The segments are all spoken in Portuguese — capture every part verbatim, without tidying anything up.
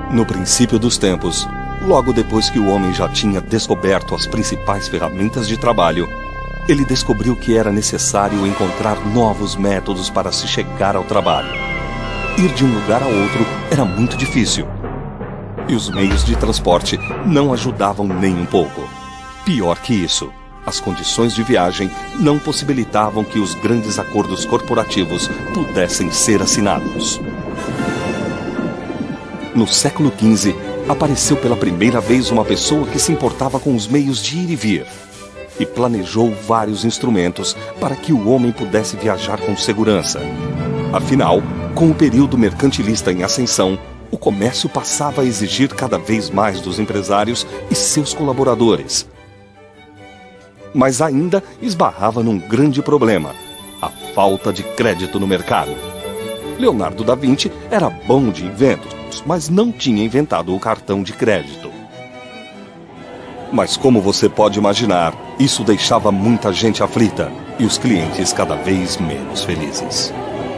No princípio dos tempos, logo depois que o homem já tinha descoberto as principais ferramentas de trabalho, ele descobriu que era necessário encontrar novos métodos para se chegar ao trabalho. Ir de um lugar a outro era muito difícil. E os meios de transporte não ajudavam nem um pouco. Pior que isso, as condições de viagem não possibilitavam que os grandes acordos corporativos pudessem ser assinados. No século quinze, apareceu pela primeira vez uma pessoa que se importava com os meios de ir e vir e planejou vários instrumentos para que o homem pudesse viajar com segurança. Afinal, com o período mercantilista em ascensão, o comércio passava a exigir cada vez mais dos empresários e seus colaboradores. Mas ainda esbarrava num grande problema: a falta de crédito no mercado. Leonardo da Vinci era bom de inventos, mas não tinha inventado o cartão de crédito. Mas como você pode imaginar, isso deixava muita gente aflita e os clientes cada vez menos felizes.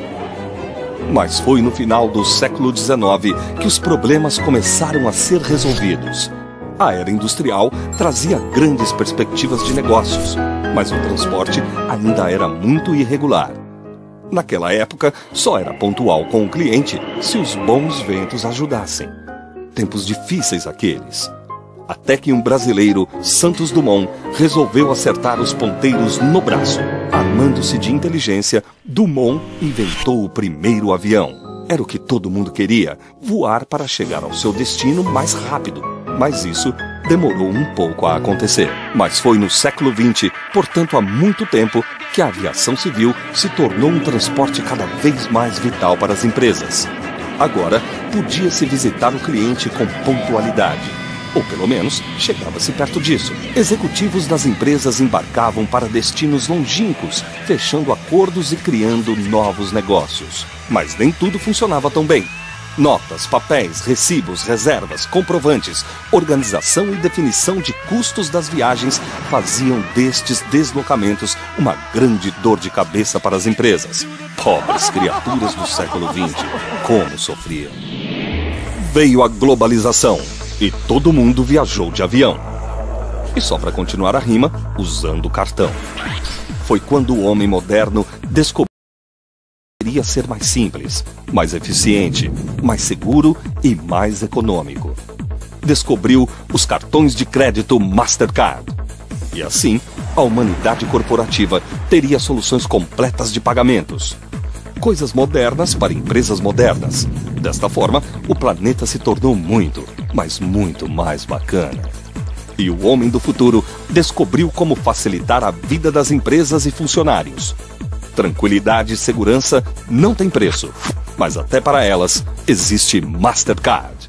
Mas foi no final do século dezenove que os problemas começaram a ser resolvidos. A era industrial trazia grandes perspectivas de negócios, mas o transporte ainda era muito irregular. Naquela época, só era pontual com o cliente se os bons ventos ajudassem. Tempos difíceis aqueles. Até que um brasileiro, Santos Dumont, resolveu acertar os ponteiros no braço. Armando-se de inteligência, Dumont inventou o primeiro avião. Era o que todo mundo queria, voar para chegar ao seu destino mais rápido. Mas isso demorou um pouco a acontecer. Mas foi no século vinte, portanto há muito tempo, que a aviação civil se tornou um transporte cada vez mais vital para as empresas. Agora, podia-se visitar o cliente com pontualidade. Ou pelo menos, chegava-se perto disso. Executivos das empresas embarcavam para destinos longínquos, fechando acordos e criando novos negócios. Mas nem tudo funcionava tão bem. Notas, papéis, recibos, reservas, comprovantes, organização e definição de custos das viagens faziam destes deslocamentos uma grande dor de cabeça para as empresas. Pobres criaturas do século vinte, como sofriam. Veio a globalização e todo mundo viajou de avião. E só para continuar a rima, usando o cartão. Foi quando o homem moderno descobriu que poderia ser mais simples, mais eficiente, mais seguro e mais econômico. Descobriu os cartões de crédito Mastercard. E assim, a humanidade corporativa teria soluções completas de pagamentos. Coisas modernas para empresas modernas. Desta forma, o planeta se tornou muito, mas muito mais bacana. E o homem do futuro descobriu como facilitar a vida das empresas e funcionários. Tranquilidade e segurança não tem preço, mas até para elas existe Mastercard.